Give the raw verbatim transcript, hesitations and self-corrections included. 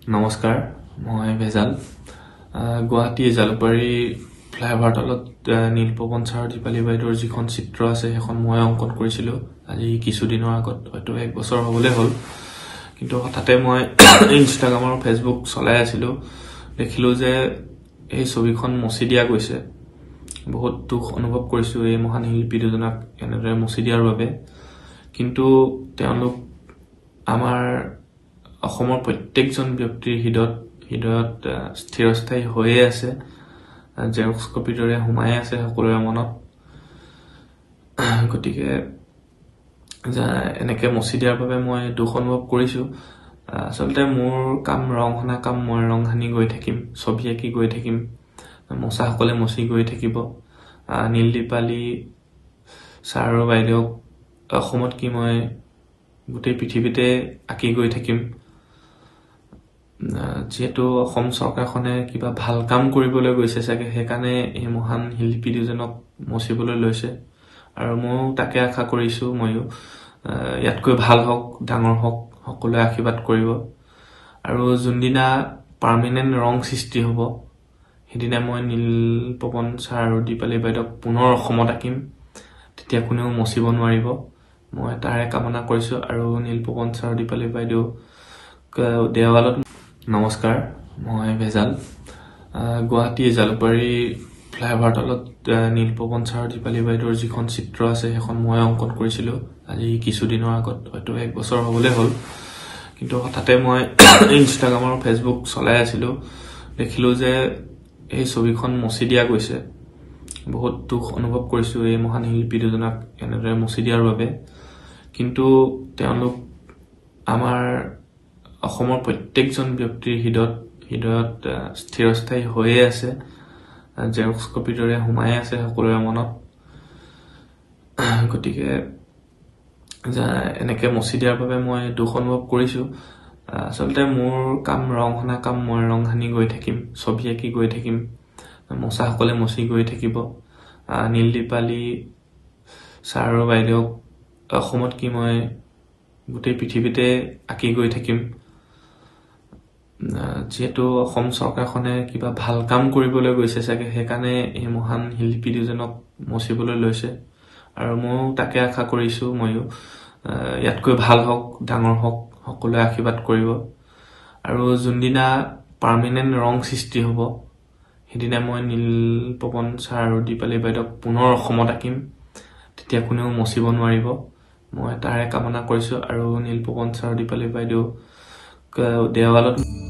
নমস্কাৰ মই ভেজাল গুৱাহাটী জালুকবাৰী ফ্লাইঅভাৰ তলত নীলপৱন ছাৰ দীপালী বাইদেউৰ যিখন চিত্ৰ আছে সেইখন মই অংকন কৰিছিলো আজি কিছুদিনৰ আগত হয়তো এক বছৰ হ'বলৈ হ'ল কিন্তু হঠাতে মই ইনষ্টাগ্ৰাম আৰু ফেচবুক চলাই আছিলো দেখিলো যে এই ছবিখন মচি দিয়া গৈছে বহুত দুখ অনুভৱ কৰিছো এই মহান শিল্পী দুজনক এনেদৰে মচি দিয়াৰ বাবে কিন্তু তেওঁলোক আমাৰ অসমৰ প্ৰত্যেকজন ব্যক্তিৰ হৃদয়ত হৃদয়ত স্থিৰস্থায়ী হৈয়ে আছে জেৰক্স কপিৰ দৰে সোমাই আছে সকলোৰে মনত গতিকে এনেকে মচি দিয়াৰ বাবে মই দুখ অনুভৱ কৰিছো আচলতে মোৰ কাম ৰং হনা কাম মই ৰং হানি গৈ থাকিম ছবি আঁকি গৈ থাকিম মচা সকলে মচি গৈ থাকিব নীল দীপালী ছাৰ আৰু বাইদেউক অসমত কি মই গোটেই পৃথিৱীতে আঁকি গৈ থাকিম যেহেতু অসম চৰকাৰখনে কিবা ভাল কাম কৰিবলৈ গৈছে চাগে সেইকাৰণে এই মহান শিল্পী দুজনক মচিবলৈ লৈছে আৰু মই তাকে আশা কৰিছো ময়ো ইয়াতকৈ ভাল হওক ডাঙৰ হওক সকলোৱে আশীৰ্বাদ কৰিব আৰু যোনদিনা পাৰ্মানেন্ট ৰং সৃষ্টি হ'ব সেইদিনা মই নীলপৱন ছাৰ আৰু দীপালী বাইদেউক পুনৰ অসমত আঁকিম তেতিয়া কোনেও মচিব নোৱাৰিব মই তাৰে কামনা কৰিছো আৰু নীলপৱন ছাৰ দীপালী বাইদেউ দেৱালত নমস্কাৰ মই ভেজাল গুৱাহাটী জালুকবাৰী ফ্লাইঅভাৰ তলত নীলপৱন ছাৰ দীপালী বাইদেউৰ যিখন চিত্ৰ আছে সেইখন মই অংকন কৰিছিলো আজি কিছুদিনৰ আগত হয়তো এক বছৰ হ'বলৈ হ'ল কিন্তু হঠাতে মই ইনষ্টাগ্ৰাম আৰু ফেচবুক চলাই আছিলো দেখিলো যে এই ছবিখন মচি দিয়া গৈছে বহুত দুখ অনুভৱ কৰিছো এই মহান শিল্পী দুজনক এনেদৰে মচি দিয়াৰ বাবে কিন্তু তেওঁলোক আমাৰ অসমৰ প্ৰত্যেকজন ব্যক্তিৰ হৃদয়ত হৃদয়ত স্থিৰস্থায়ী হৈয়ে আছে জেৰক্স কপিৰ দৰে সোমাই আছে সকলোৰে মনত গতিকে এনেকে মচি দিয়াৰ বাবে মই দুখ অনুভৱ কৰিছো আচলতে মোৰ কাম ৰং হনা কাম মই ৰং হানি গৈ থাকিম ছবি আঁকি গৈ থাকিম মচা সকলে মচি গৈ থাকিব নীল দীপালী ছাৰ আৰু বাইদেউক অসমত কি মই গোটেই পৃথিৱীতে আঁকি গৈ থাকিম যেহেতু অসম চৰকাৰখনে কিবা ভাল কাম কৰিবলৈ গৈছে চাগে সেইকাৰণে এই মহান শিল্পী দুজনক মচিবলৈ লৈছে আৰু মই তাকে আশা কৰিছো ময়ো ইয়াতকৈ ভাল হওক ডাঙৰ হওক সকলোৱে আশীৰ্বাদ কৰিব আৰু যোনদিনা পাৰ্মানেন্ট ৰং সৃষ্টি হ'ব সেইদিনা মই নীলপৱন ছাৰ আৰু দীপালী বাইদেউক পুনৰ অসমত আঁকিম তেতিয়া কোনেও মচিব নোৱাৰিব মই তাৰে কামনা কৰিছো আৰু নীলপৱন ছাৰ দীপালী বাইদেউ দেৱালত